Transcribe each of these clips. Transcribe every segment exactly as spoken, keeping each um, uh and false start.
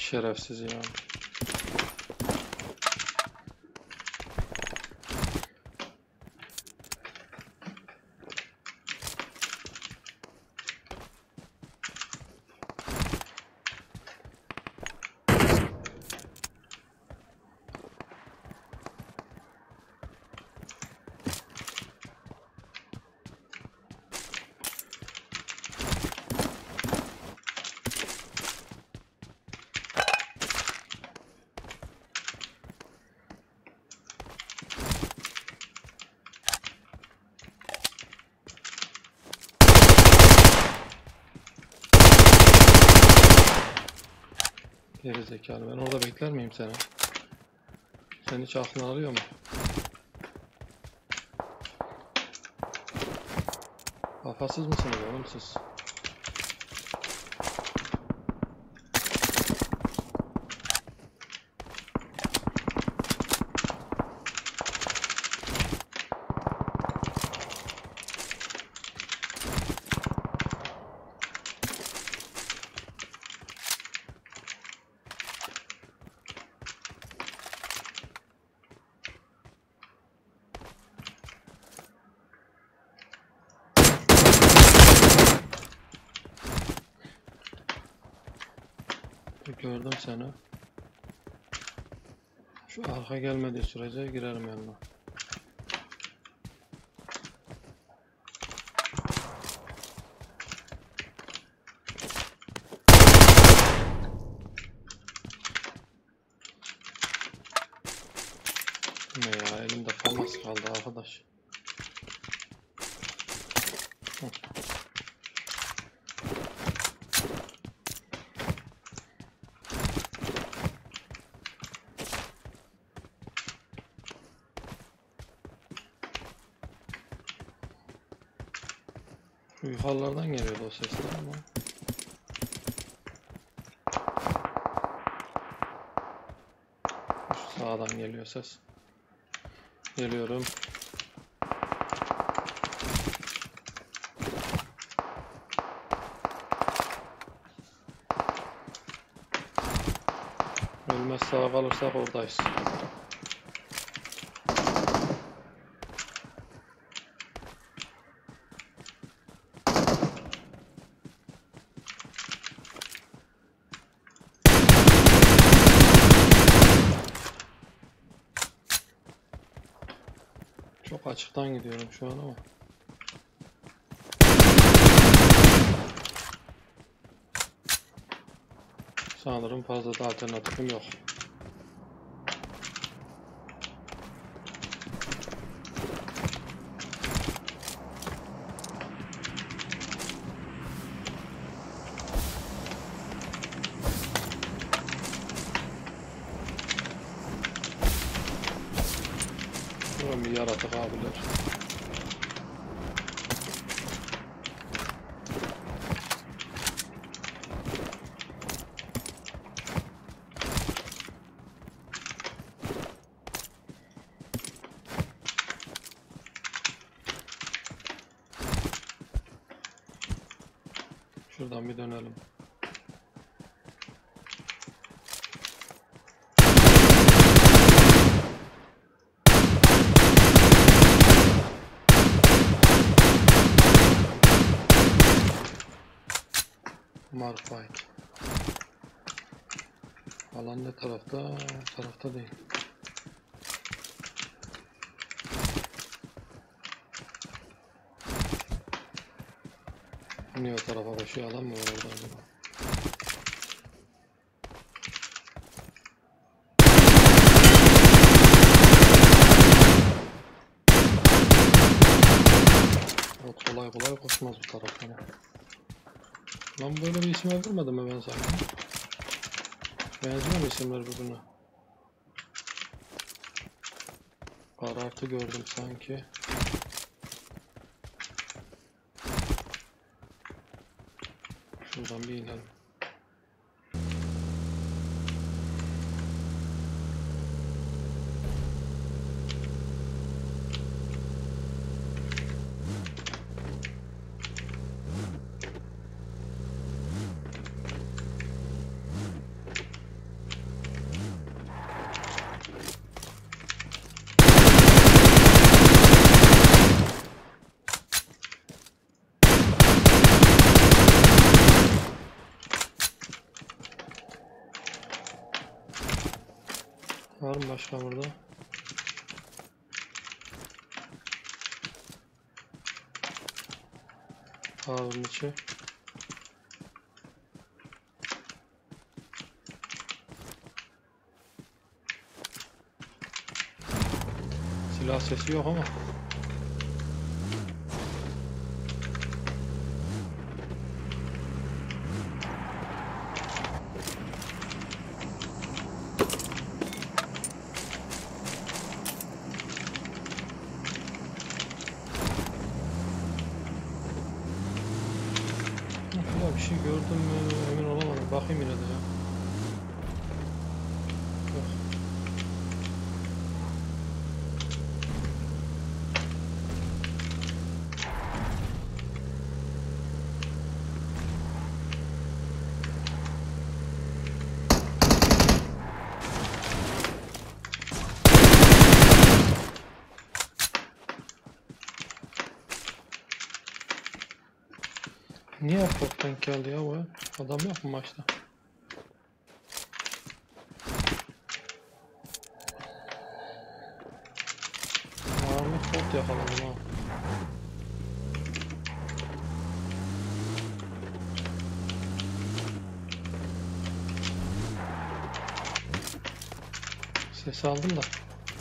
Şerefsiz ya. Geri zekalı, ben orada bekler miyim seni? Sen hiç aklını alıyor mu? Kafasız mısınız oğlum siz? Gördüm seni. Şu arka gelmediği sürece girerim yanına. Ne ya, elimde famas kaldı arkadaş. Hı. Şu yukarılardan geliyordu o sesler ama. Şu sağdan geliyor ses. Geliyorum. Ölmez sağ kalırsak oradayız. Çok açıktan gidiyorum şu an ama. Sanırım fazla da alternatifim yok. Şuradan bir yaratık abiler. Şuradan bir dönelim. Marfight. Alan ne tarafta? Tarafta değil. Niye o tarafa koşuyor, alan mı var orada acaba? O kolay kolay koşmaz bu taraftan. Lan böyle bir isim öldürmedim mi ben sanki? Benziyor mu isimler birbirine? Karartı gördüm sanki. Şuradan bir inelim. Var mı başka burada? Ağzın içi. Silah sesi yok ama. Ya bir şey gördüm mü emin olamadım. Bakayım yine de ya. Yok. Niye bot denk geldi ya bu? Adam yok mu maçta? Ağırlık bot yakaladım ha. Ses aldım da.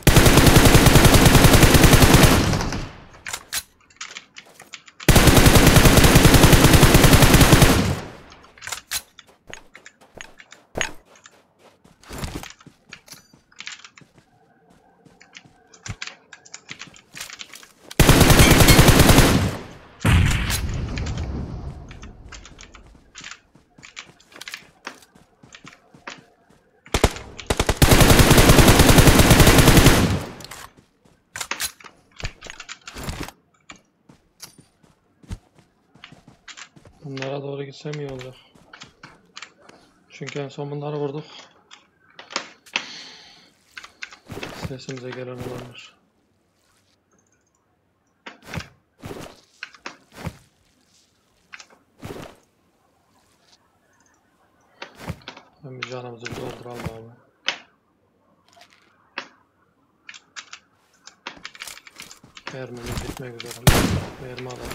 Bunlara doğru gitsem iyi olacak. Çünkü en son bunları vurduk. Sesimize gelen olanlar. Hem bir canımızı bir dolduralım abi. Mermimiz bitmek üzere. Mermi alalım.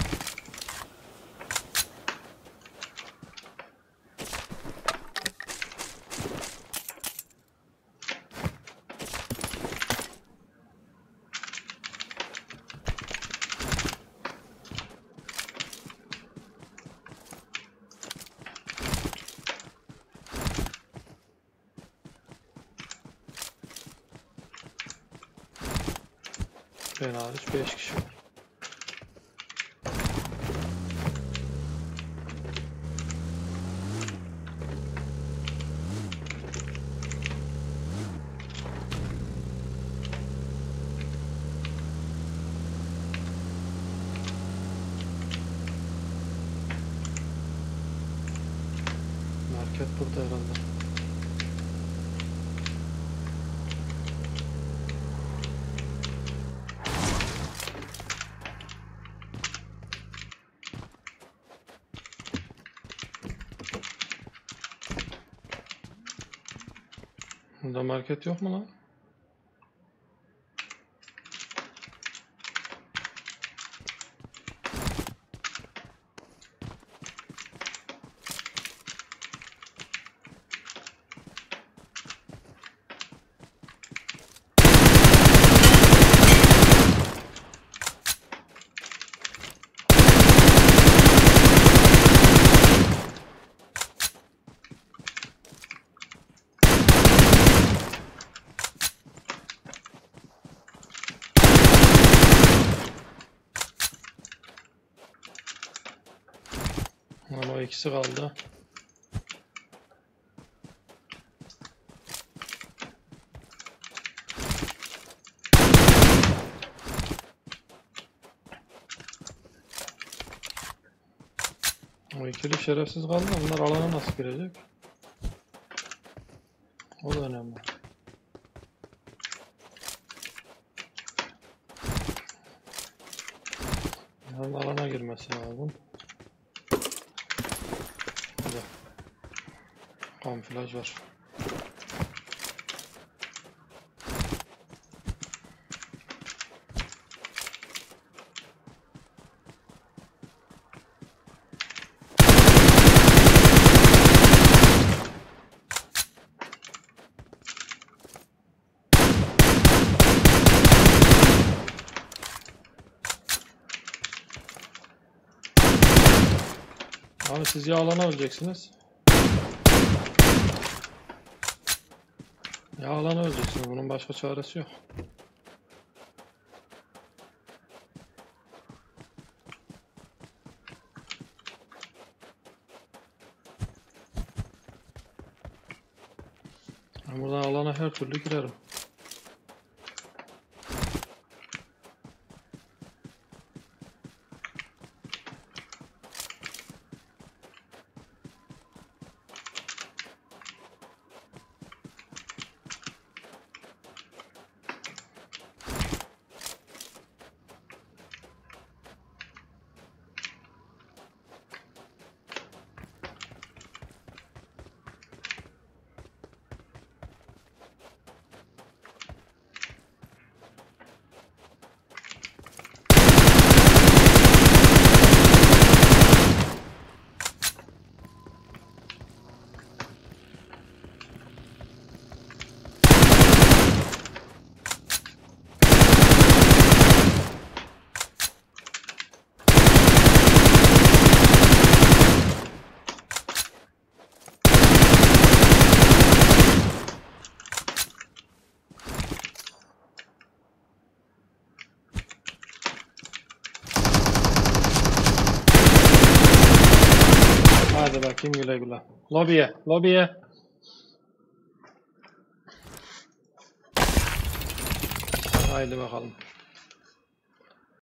Ben hariç beş kişi var. Market burada herhalde. Burada market yok mu lan? Ama o ikisi kaldı. O ikili şerefsiz kaldı. Bunlar alana nasıl girecek? O da önemli. Bunların alana girmesi lazım. Güzel. Kamuflaj var. Abi siz ya alana öleceksiniz. Ya alana öleceksiniz. Bunun başka çaresi yok. Ben buradan alana her türlü girerim. Hadi bakayım güle güle. Lobiye, lobiye. Haydi bakalım.